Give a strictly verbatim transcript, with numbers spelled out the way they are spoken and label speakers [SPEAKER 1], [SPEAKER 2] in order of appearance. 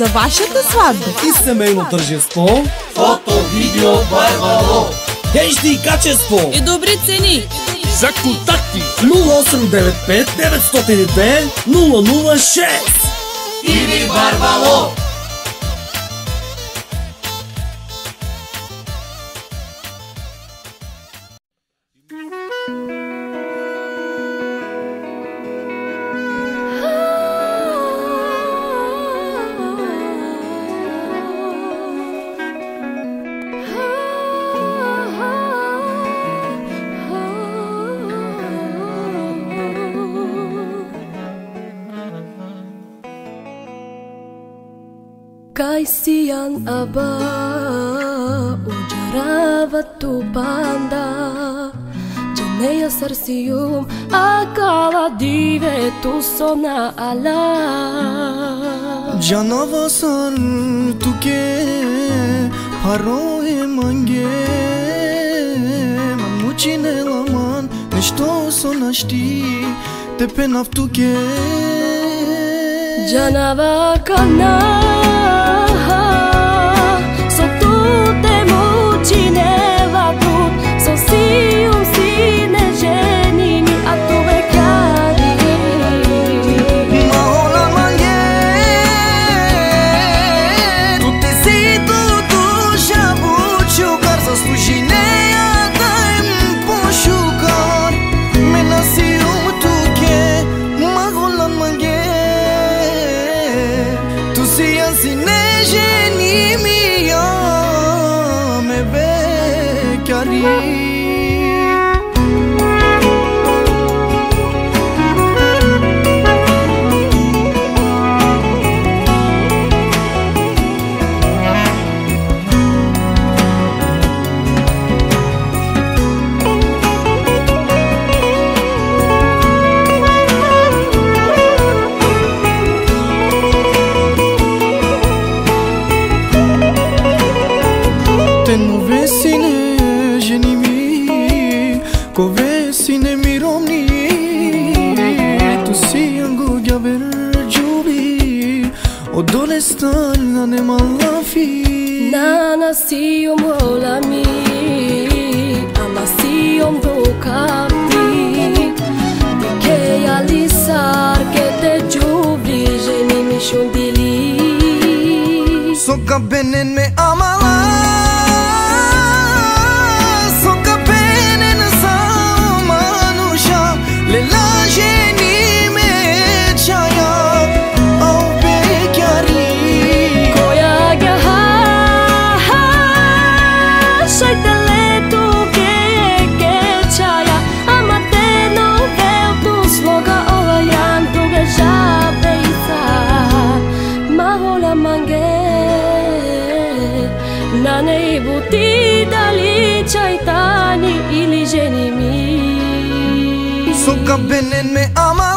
[SPEAKER 1] за вашата сватба
[SPEAKER 2] и семейно тържество,
[SPEAKER 3] фото, видео, Барбало,
[SPEAKER 2] ейч ди качество
[SPEAKER 1] и добри цени.
[SPEAKER 3] За контакти
[SPEAKER 2] нула осем девет пет девет нула две нула нула шест
[SPEAKER 3] или Барбало.
[SPEAKER 4] Kaisian aba ujarava tu banda Janeia sarsium akala dive tu sona ala
[SPEAKER 5] Janava sar tu ke paroe mange Mamucine laman nešto sona shti te penaf tu ke
[SPEAKER 4] Janava kana Nana siom rola mi ama siom do capti di che alisar che te giubli geni mi shundili
[SPEAKER 5] so ka benen me amala so ka benen sa manusha le la geni me chaya au be chiari
[SPEAKER 4] Nanei buti dali chaitani ili genimi
[SPEAKER 5] So ka benen me ama